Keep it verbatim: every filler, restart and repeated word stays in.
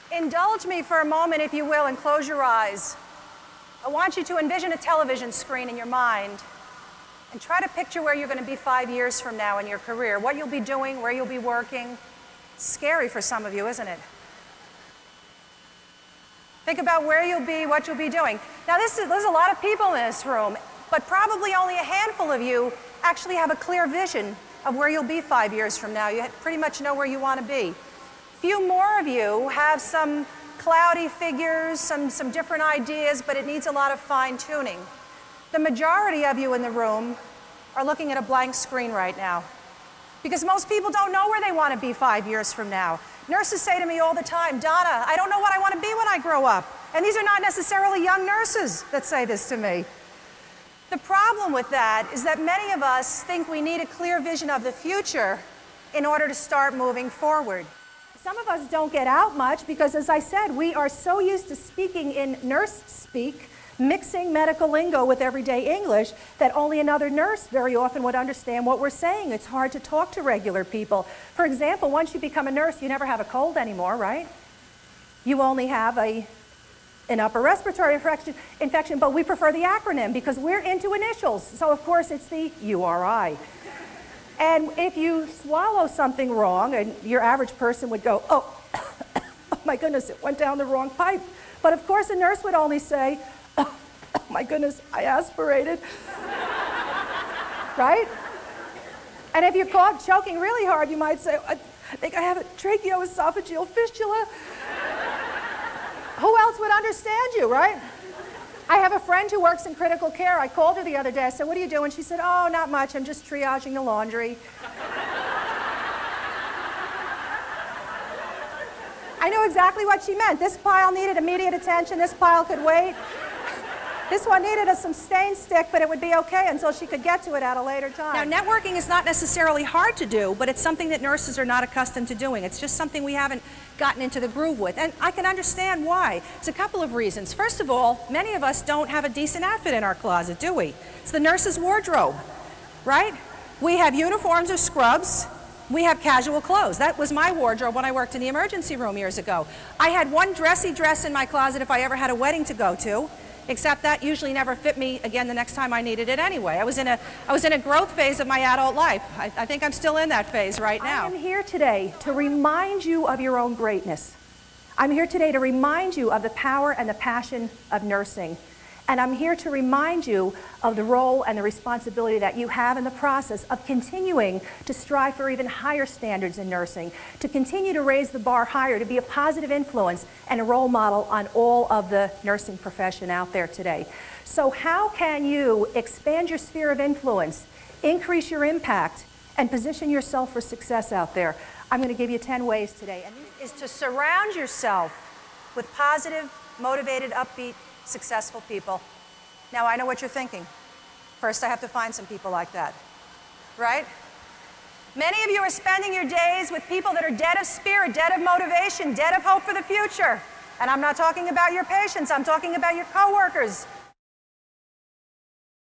Indulge me for a moment, if you will, and close your eyes. I want you to envision a television screen in your mind and try to picture where you're going to be five years from now in your career, what you'll be doing, where you'll be working. It's scary for some of you, isn't it? Think about where you'll be, what you'll be doing. Now, this is, there's a lot of people in this room, but probably only a handful of you actually have a clear vision of where you'll be five years from now. You pretty much know where you want to be. Few more of you have some cloudy figures, some, some different ideas, but it needs a lot of fine-tuning. The majority of you in the room are looking at a blank screen right now because most people don't know where they want to be five years from now. Nurses say to me all the time, Donna, I don't know what I want to be when I grow up. And these are not necessarily young nurses that say this to me. The problem with that is that many of us think we need a clear vision of the future in order to start moving forward. Some of us don't get out much because, as I said, we are so used to speaking in nurse speak, mixing medical lingo with everyday English, that only another nurse very often would understand what we're saying. It's hard to talk to regular people. For example, once you become a nurse, you never have a cold anymore, right? You only have a, an upper respiratory infection, infection, but we prefer the acronym because we're into initials. So, of course, it's the U R I. And if you swallow something wrong, and your average person would go, oh, oh my goodness, it went down the wrong pipe. But of course, a nurse would only say, oh, oh my goodness, I aspirated. Right? And if you're caught choking really hard, you might say, I think I have a tracheoesophageal fistula. Who else would understand you, right? I have a friend who works in critical care. I called her the other day. I said, what are you doing? She said, oh, not much. I'm just triaging the laundry. I knew exactly what she meant. This pile needed immediate attention. This pile could wait. This one needed a, some stain stick, but it would be okay until she could get to it at a later time. Now, networking is not necessarily hard to do, but it's something that nurses are not accustomed to doing. It's just something we haven't gotten into the groove with. And I can understand why. It's a couple of reasons. First of all, many of us don't have a decent outfit in our closet, do we? It's the nurse's wardrobe, right? We have uniforms or scrubs. We have casual clothes. That was my wardrobe when I worked in the emergency room years ago. I had one dressy dress in my closet if I ever had a wedding to go to, except that usually never fit me again the next time I needed it anyway. I was in a, I was in a growth phase of my adult life. I, I think I'm still in that phase right now. I am here today to remind you of your own greatness. I'm here today to remind you of the power and the passion of nursing. And I'm here to remind you of the role and the responsibility that you have in the process of continuing to strive for even higher standards in nursing, to continue to raise the bar higher, to be a positive influence and a role model on all of the nursing profession out there today. So how can you expand your sphere of influence, increase your impact, and position yourself for success out there? I'm going to give you ten ways today. And this is to surround yourself with positive, motivated, upbeat, successful people. Now, I know what you're thinking. First, I have to find some people like that, right? Many of you are spending your days with people that are dead of spirit, dead of motivation, dead of hope for the future. And I'm not talking about your patients. I'm talking about your coworkers,